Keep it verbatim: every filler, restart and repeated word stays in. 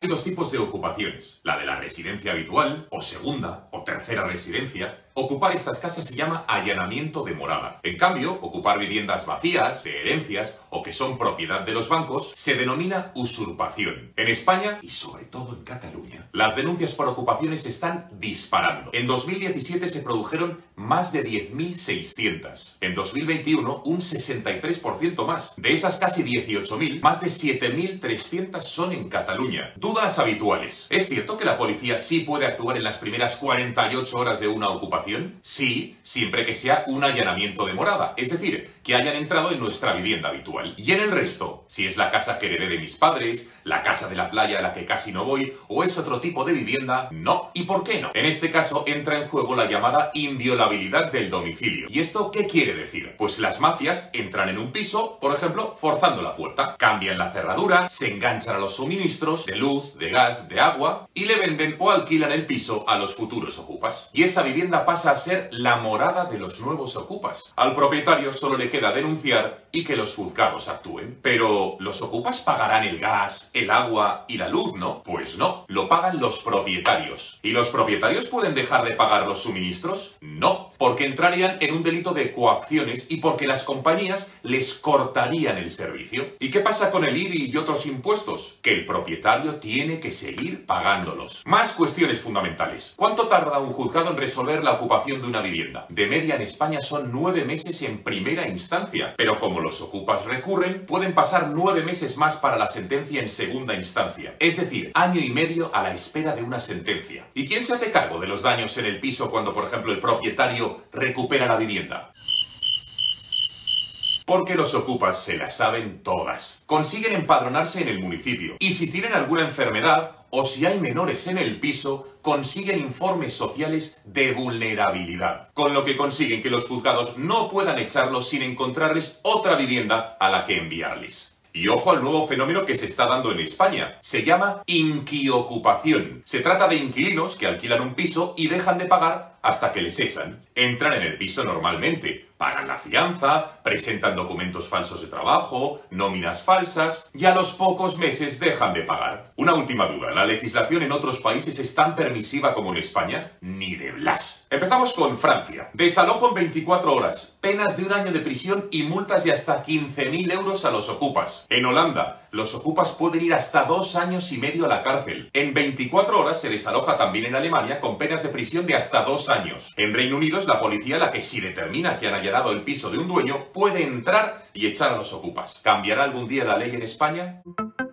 Hay dos tipos de ocupaciones, la de la residencia habitual, o segunda, o tercera residencia. Ocupar estas casas se llama allanamiento de morada. En cambio, ocupar viviendas vacías, de herencias, o que son propiedad de los bancos, se denomina usurpación. En España, y sobre todo en Cataluña, las denuncias por ocupaciones están disparando. En dos mil diecisiete se produjeron más de diez mil seiscientas. En dos mil veintiuno, un sesenta y tres por ciento más. De esas casi dieciocho mil, más de siete mil trescientas son en Cataluña. Dudas habituales. ¿Es cierto que la policía sí puede actuar en las primeras cuarenta y ocho horas de una ocupación? Sí, siempre que sea un allanamiento de morada, es decir, que hayan entrado en nuestra vivienda habitual. Y en el resto, si es la casa que heredé de mis padres, la casa de la playa a la que casi no voy, o es otro tipo de vivienda, no. ¿Y por qué no? En este caso entra en juego la llamada inviolabilidad del domicilio. ¿Y esto qué quiere decir? Pues las mafias entran en un piso, por ejemplo, forzando la puerta, cambian la cerradura, se enganchan a los suministros de luz, de gas, de agua, y le venden o alquilan el piso a los futuros ocupas. Y esa vivienda pasa a ser la morada de los nuevos ocupas. Al propietario solo le queda denunciar y que los juzgados actúen. Pero, ¿los ocupas pagarán el gas, el agua y la luz, no? Pues no, lo pagan los propietarios. ¿Y los propietarios pueden dejar de pagar los suministros? No, porque entrarían en un delito de coacciones y porque las compañías les cortarían el servicio. ¿Y qué pasa con el I B I y otros impuestos? Que el propietario tiene que seguir pagándolos. Más cuestiones fundamentales. ¿Cuánto tarda un juzgado en resolver la ocupación de una vivienda? De media en España son nueve meses en primera instancia, pero como los ocupas recurren, pueden pasar nueve meses más para la sentencia en segunda instancia, es decir, año y medio a la espera de una sentencia. ¿Y quién se hace cargo de los daños en el piso cuando, por ejemplo, el propietario recupera la vivienda? Porque los ocupas se las saben todas. Consiguen empadronarse en el municipio. Y si tienen alguna enfermedad o si hay menores en el piso, consiguen informes sociales de vulnerabilidad. Con lo que consiguen que los juzgados no puedan echarlos sin encontrarles otra vivienda a la que enviarles. Y ojo al nuevo fenómeno que se está dando en España. Se llama inquiocupación. Se trata de inquilinos que alquilan un piso y dejan de pagar hasta que les echan. Entran en el piso normalmente, pagan la fianza, presentan documentos falsos de trabajo, nóminas falsas y a los pocos meses dejan de pagar. Una última duda, ¿la legislación en otros países es tan permisiva como en España? Ni de blas. Empezamos con Francia. Desalojo en veinticuatro horas, penas de un año de prisión y multas de hasta quince mil euros a los ocupas. En Holanda, los ocupas pueden ir hasta dos años y medio a la cárcel. En veinticuatro horas se desaloja también en Alemania con penas de prisión de hasta dos años. En Reino Unido es la policía la que, si determina que han allanado el piso de un dueño, puede entrar y echar a los ocupas. ¿Cambiará algún día la ley en España?